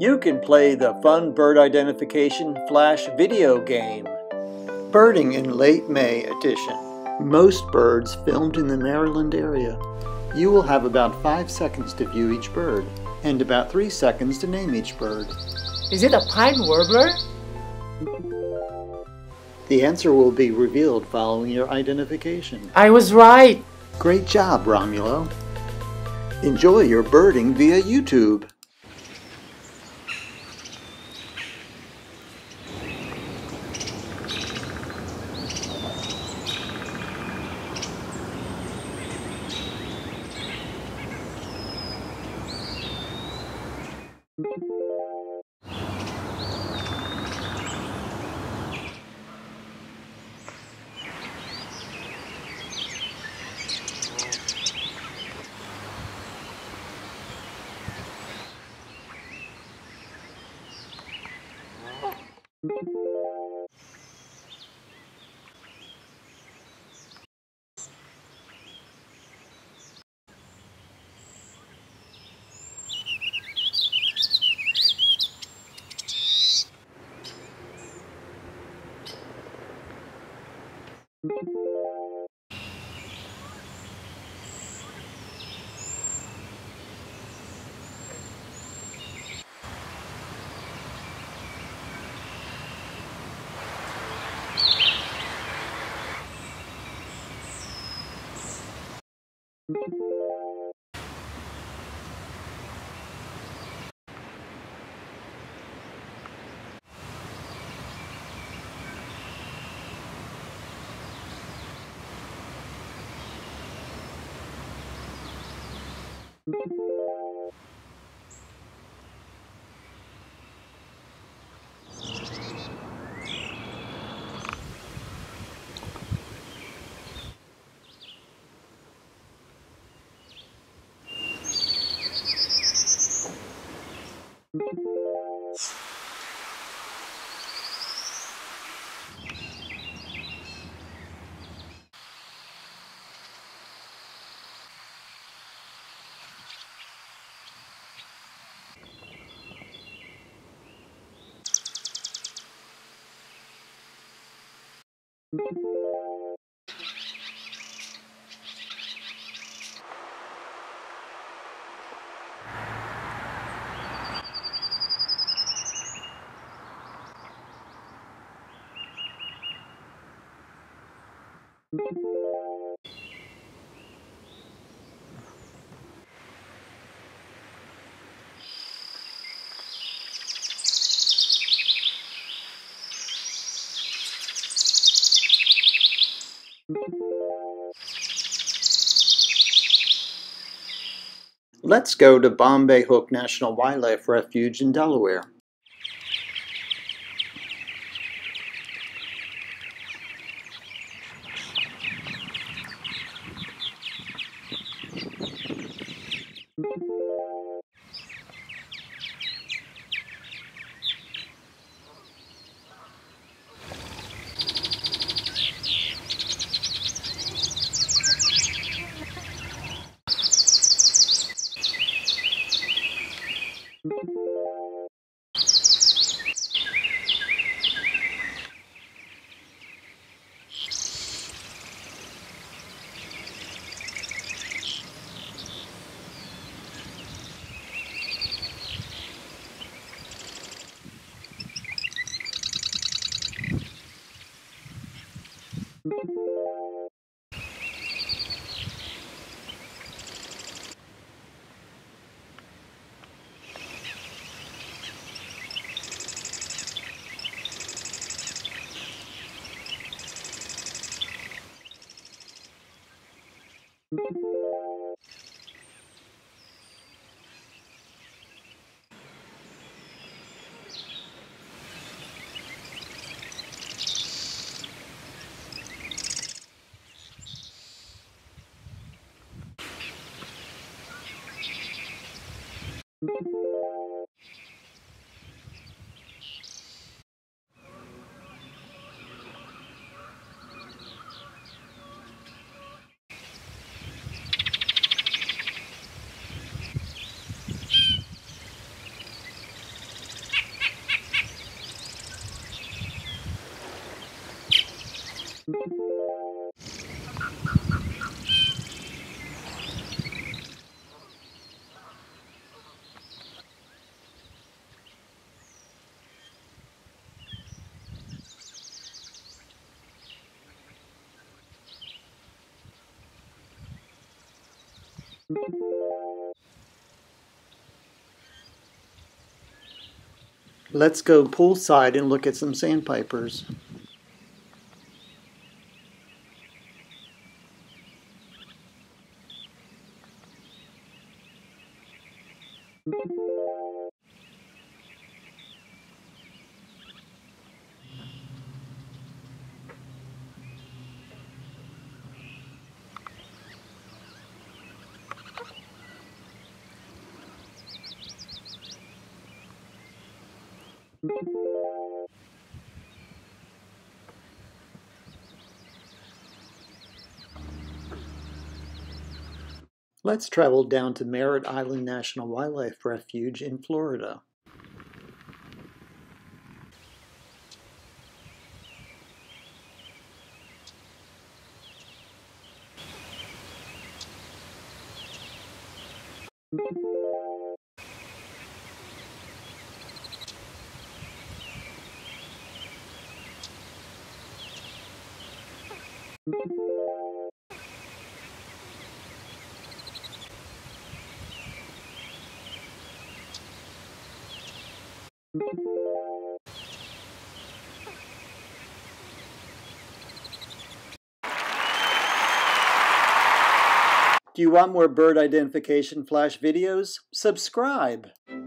You can play the fun bird identification flash video game. Birding in Late May edition. Most birds filmed in the Maryland area. You will have about 5 seconds to view each bird, and about 3 seconds to name each bird. Is it a pied warbler? The answer will be revealed following your identification. I was right! Great job, Romulo. Enjoy your birding via YouTube. Let's go to Bombay Hook National Wildlife Refuge in Delaware. Let's go poolside and look at some sandpipers. Let's travel down to Merritt Island National Wildlife Refuge in Florida. Do you want more bird identification flash videos? Subscribe!